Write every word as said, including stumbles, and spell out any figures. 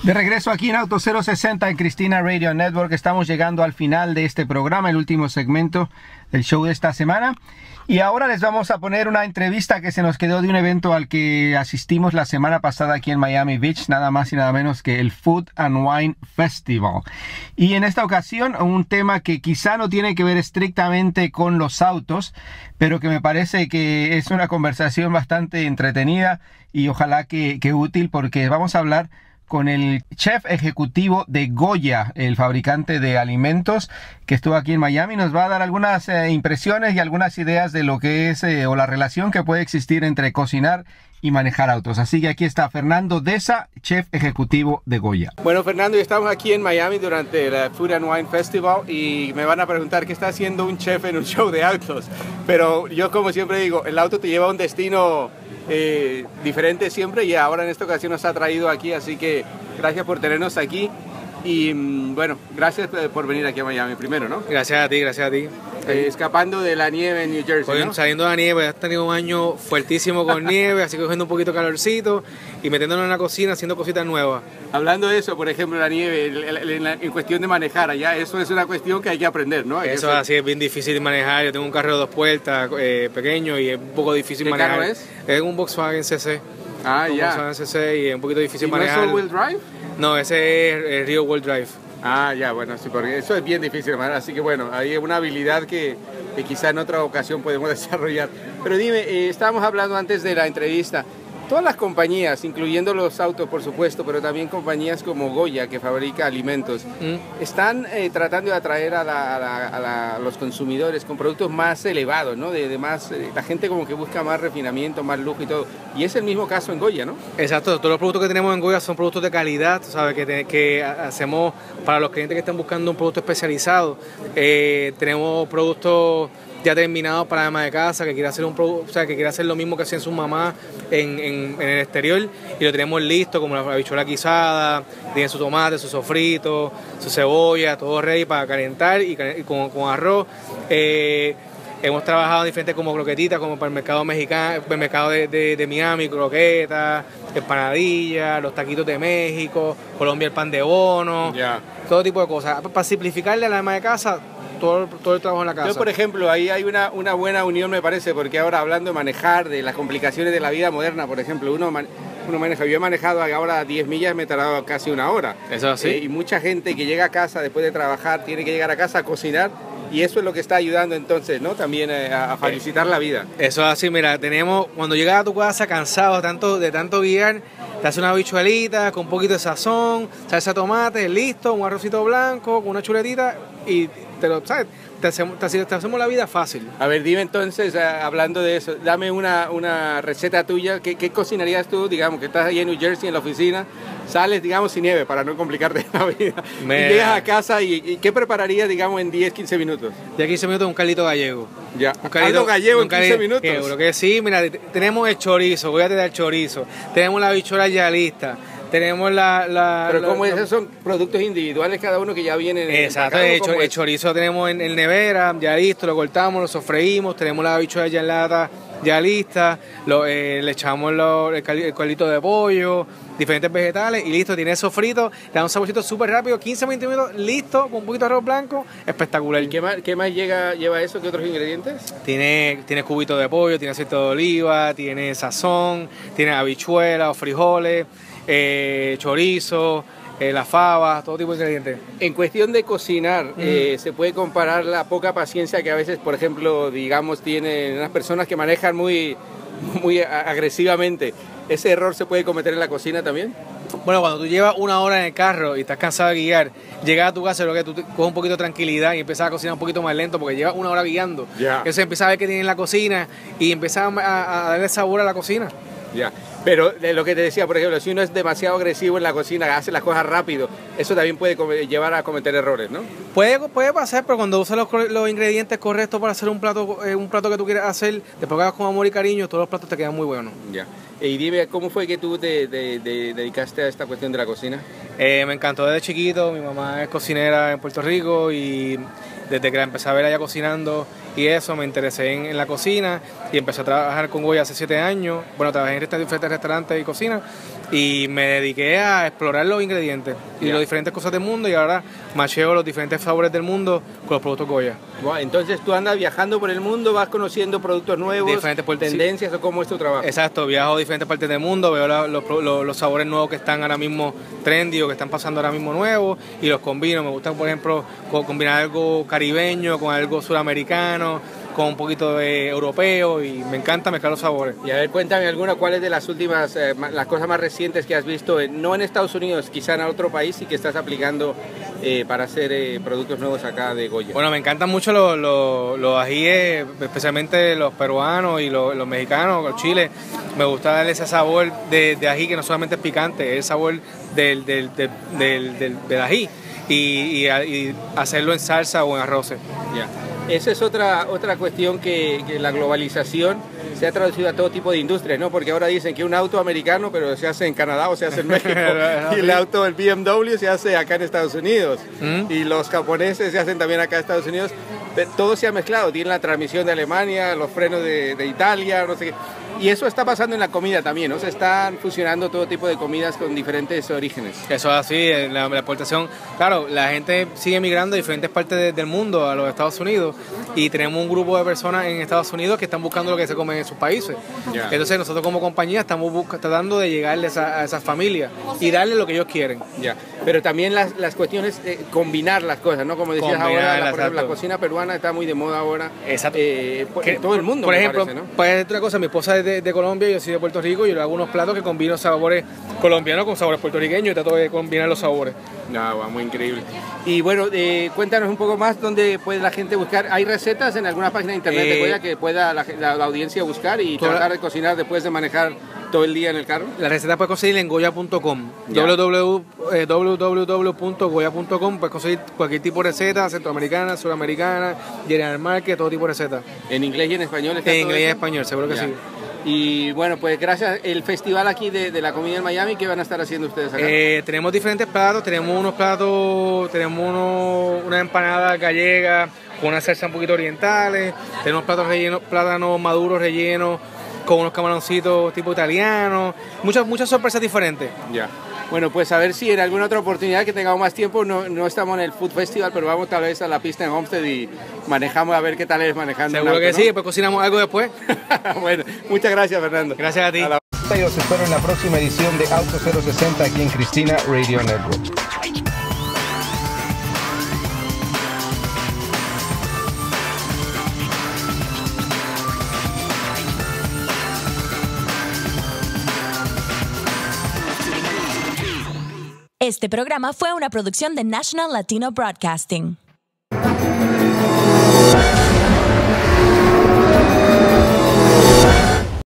De regreso aquí en Auto cero sesenta en Cristina Radio Network. Estamos llegando al final de este programa, el último segmento del show de esta semana. Y ahora les vamos a poner una entrevista que se nos quedó de un evento al que asistimos la semana pasada aquí en Miami Beach, nada más y nada menos que el Food and Wine Festival. Y en esta ocasión un tema que quizá no tiene que ver estrictamente con los autos, pero que me parece que es una conversación bastante entretenida y ojalá que, que útil, porque vamos a hablar con el chef ejecutivo de Goya, el fabricante de alimentos que estuvo aquí en Miami. Nos va a dar algunas eh, impresiones y algunas ideas de lo que es eh, o la relación que puede existir entre cocinar y manejar autos. Así que aquí está Fernando Deza, chef ejecutivo de Goya. Bueno, Fernando, estamos aquí en Miami durante el Food and Wine Festival y me van a preguntar qué está haciendo un chef en un show de autos. Pero yo, como siempre digo, el auto te lleva a un destino Eh, diferente siempre, y ahora en esta ocasión nos ha traído aquí, así que gracias por tenernos aquí y bueno, gracias por venir aquí a Miami primero, ¿no? Gracias a ti, gracias a ti. Eh, escapando de la nieve en New Jersey, Hoy, ¿no? Saliendo de la nieve, has tenido un año fuertísimo con nieve, así que cogiendo un poquito de calorcito y metiéndonos en la cocina haciendo cositas nuevas. Hablando de eso, por ejemplo, la nieve, en, en cuestión de manejar allá, eso es una cuestión que hay que aprender, ¿no? Hay eso es así, es bien difícil de manejar. Yo tengo un carro de dos puertas eh, pequeño y es un poco difícil ¿Qué manejar. carro es? Es un Volkswagen C C. Ah, un ya. Volkswagen C C y es un poquito difícil ¿Y no manejar. es all-wheel drive? No, ese es el Rear Wheel Drive. Ah, ya, bueno, sí, porque eso es bien difícil de manejar, así que bueno, ahí es una habilidad que, que quizá en otra ocasión podemos desarrollar. Pero dime, eh, estábamos hablando antes de la entrevista, todas las compañías, incluyendo los autos por supuesto, pero también compañías como Goya, que fabrica alimentos, mm. están eh, tratando de atraer a, la, a, la, a, la, a los consumidores con productos más elevados, ¿no? De, de más, eh, la gente como que busca más refinamiento, más lujo y todo. Y es el mismo caso en Goya, ¿no? Exacto, todos los productos que tenemos en Goya son productos de calidad, ¿sabes? Que, te, que hacemos para los clientes que están buscando un producto especializado. Eh, tenemos productos ya terminado para la ama de casa, que quiere hacer un producto, o sea, que quiere hacer lo mismo que hacían sus mamás en, en, en el exterior, y lo tenemos listo, como la habichuela guisada, tiene su tomate, su sofrito, su cebolla, todo ready para calentar y, y con, con arroz. Eh, hemos trabajado en diferentes como croquetitas, como para el mercado mexicano, para el mercado de, de, de Miami, croquetas, empanadillas, los taquitos de México, Colombia el pan de bono, yeah. Todo tipo de cosas. Para simplificarle a la ama de casa Todo, todo el trabajo en la casa. Yo, por ejemplo, ahí hay una, una buena unión, me parece, porque ahora hablando de manejar, de las complicaciones de la vida moderna, por ejemplo, uno, man, uno maneja, yo he manejado ahora diez millas, me he tardado casi una hora. ¿Eso así? Eh, y mucha gente que llega a casa después de trabajar, tiene que llegar a casa a cocinar, y eso es lo que está ayudando entonces, ¿no? También eh, a facilitar eh, la vida. Eso es así, mira, tenemos, cuando llegas a tu casa cansado tanto, de tanto guiar, te haces una habichuelita con un poquito de sazón, salsa de tomate, listo, un arrocito blanco, con una chuletita y te lo, ¿sabes? Te hacemos, te, te hacemos la vida fácil. A ver, dime entonces, hablando de eso, dame una, una receta tuya. ¿Qué, ¿Qué cocinarías tú? Digamos que estás ahí en New Jersey, en la oficina, sales, digamos, sin nieve, para no complicarte la vida. Me... Y llegas a casa y, y ¿qué prepararías, digamos, en diez, quince minutos? diez, quince minutos, un caldito gallego. Ya, un caldito gallego en quince minutos. Creo que sí, mira, tenemos el chorizo, voy a tener el chorizo, tenemos la habichuela ya lista. Tenemos la... la Pero la, como la, esos son productos individuales cada uno que ya vienen... Exacto, el, el, el chorizo tenemos en, en nevera, ya listo, lo cortamos, lo sofreímos, tenemos la habichuela ya en lata, ya lista, lo, eh, le echamos lo, el, el caldito de pollo, diferentes vegetales y listo, tiene sofrito, le damos un saborcito súper rápido, quince a veinte minutos, listo, con un poquito de arroz blanco, espectacular. ¿Y qué más, qué más llega, lleva eso? ¿Qué otros ingredientes? Tiene, tiene cubitos de pollo, tiene aceite de oliva, tiene sazón, tiene habichuelas o frijoles, Eh, chorizo, eh, la fava, todo tipo de ingredientes. En cuestión de cocinar, mm. eh, se puede comparar la poca paciencia que a veces, por ejemplo, digamos, tienen unas personas que manejan muy, muy agresivamente. ¿Ese error se puede cometer en la cocina también? Bueno, cuando tú llevas una hora en el carro y estás cansado de guiar, llegas a tu casa y lo que tú coges un poquito de tranquilidad y empiezas a cocinar un poquito más lento porque llevas una hora guiando. Yeah. Entonces empiezas a ver qué tiene en la cocina y empiezas a, a darle sabor a la cocina. Ya, pero de lo que te decía, por ejemplo, si uno es demasiado agresivo en la cocina, hace las cosas rápido, eso también puede llevar a cometer errores, ¿no? Puede, puede pasar, pero cuando usas los, los ingredientes correctos para hacer un plato eh, un plato que tú quieres hacer, después que hagas con amor y cariño, todos los platos te quedan muy buenos. Ya. Y dime, ¿cómo fue que tú te, te, te dedicaste a esta cuestión de la cocina? Eh, me encantó desde chiquito, mi mamá es cocinera en Puerto Rico y desde que la empecé a ver allá cocinando y eso, me interesé en, en la cocina y empecé a trabajar con Goya hace siete años. Bueno, trabajé en diferentes restaurantes y cocina y me dediqué a explorar los ingredientes y yeah. las diferentes cosas del mundo, y ahora macheo los diferentes sabores del mundo con los productos Goya. Wow, entonces tú andas viajando por el mundo, vas conociendo productos nuevos, diferentes tendencias, sí. ¿O cómo es tu trabajo? Exacto, viajo a diferentes partes del mundo, veo la, los, los, los sabores nuevos que están ahora mismo trendy o que están pasando ahora mismo nuevos y los combino. Me gusta, por ejemplo, combinar algo caribeño con algo sudamericano, con un poquito de europeo, y me encanta mezclar los sabores. Y a ver, cuéntame alguna, ¿cuál es de las últimas, eh, las cosas más recientes que has visto, eh, no en Estados Unidos, quizá en otro país, y que estás aplicando eh, para hacer eh, productos nuevos acá de Goya? Bueno, me encantan mucho los, los, los ajíes, especialmente los peruanos y los, los mexicanos, los chiles. Me gusta darle ese sabor de, de ají que no solamente es picante, es el sabor del, del, del, del, del, del ají, y, y, y hacerlo en salsa o en arroces. Ya. Esa es otra, otra cuestión que, que la globalización se ha traducido a todo tipo de industrias, ¿no? Porque ahora dicen que un auto americano, pero se hace en Canadá o se hace en México, y el auto, el B M W, se hace acá en Estados Unidos, ¿Mm? Y los japoneses se hacen también acá en Estados Unidos. Todo se ha mezclado, tiene la transmisión de Alemania, los frenos de, de Italia, no sé qué. Y eso está pasando en la comida también, ¿no? Se están fusionando todo tipo de comidas con diferentes orígenes. Eso es así, la, la exportación. Claro, la gente sigue migrando a diferentes partes de, del mundo, a los Estados Unidos, y tenemos un grupo de personas en Estados Unidos que están buscando lo que se come en sus países. Yeah. Entonces nosotros como compañía estamos busca, tratando de llegarles a, a esas familias y darles lo que ellos quieren. Ya. Yeah. Pero también las, las cuestiones, eh, combinar las cosas, ¿no? Como decías ahora, la, por ejemplo, la cocina peruana está muy de moda ahora. Exacto. Eh, por, en todo el mundo, por ejemplo, parece, ¿no? Para decir otra cosa, mi esposa es de, de Colombia, yo soy de Puerto Rico, y yo le hago unos platos que combino sabores colombianos con sabores puertorriqueños, y trato de combinar los sabores. No, va, muy increíble. Y bueno, eh, cuéntanos un poco más dónde puede la gente buscar. ¿Hay recetas en alguna página de internet eh, de Goya que pueda la, la, la audiencia buscar y tratar de cocinar después de manejar todo el día en el carro? La receta puedes conseguir en goya punto com, w w w punto goya punto com. Puedes conseguir cualquier tipo de receta, centroamericana, sudamericana, general market, todo tipo de receta. ¿En inglés y en español? En inglés y en español, seguro que ya. Sí. Y bueno, pues gracias. El festival aquí de, de la comida en Miami, ¿qué van a estar haciendo ustedes acá? Eh, tenemos diferentes platos, tenemos unos platos, tenemos uno, una empanada gallega con una salsa un poquito orientales, tenemos platos rellenos, plátanos maduros rellenos con unos camaroncitos tipo italiano, muchas, muchas sorpresas diferentes. Ya. Bueno, pues a ver si en alguna otra oportunidad que tengamos más tiempo, no, no estamos en el Food Festival, pero vamos tal vez a la pista en Homestead y manejamos a ver qué tal es manejando. Seguro auto, que ¿no? sí, después cocinamos algo después. Bueno, muchas gracias, Fernando. Gracias a ti. A la... Y los espero en la próxima edición de Auto cero sesenta aquí en Cristina Radio Network. Este programa fue una producción de National Latino Broadcasting.